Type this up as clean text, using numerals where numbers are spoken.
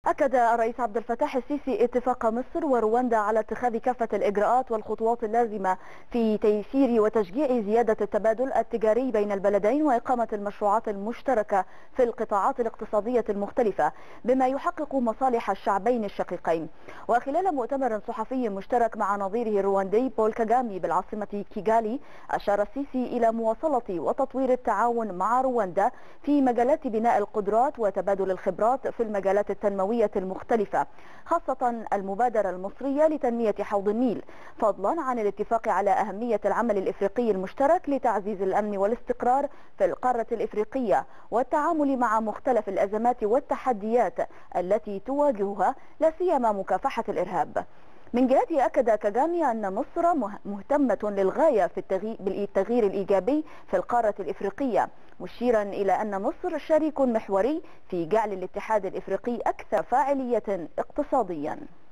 أكد الرئيس عبد الفتاح السيسي اتفاق مصر ورواندا على اتخاذ كافة الإجراءات والخطوات اللازمة في تيسير وتشجيع زيادة التبادل التجاري بين البلدين وإقامة المشروعات المشتركة في القطاعات الاقتصادية المختلفة بما يحقق مصالح الشعبين الشقيقين. وخلال مؤتمر صحفي مشترك مع نظيره الرواندي بول كاغامي بالعاصمة كيغالي، أشار السيسي إلى مواصلة وتطوير التعاون مع رواندا في مجالات بناء القدرات وتبادل الخبرات في المجالات التنموية المختلفة، خاصة المبادرة المصرية لتنمية حوض النيل، فضلا عن الاتفاق على أهمية العمل الإفريقي المشترك لتعزيز الأمن والاستقرار في القارة الإفريقية والتعامل مع مختلف الأزمات والتحديات التي تواجهها، لا سيما مكافحة الإرهاب. من جهته أكد كاغامي أن مصر مهتمة للغاية في بالتغيير الإيجابي في القارة الإفريقية، مشيرا إلى أن مصر شريك محوري في جعل الاتحاد الإفريقي أكثر فاعلية اقتصاديا.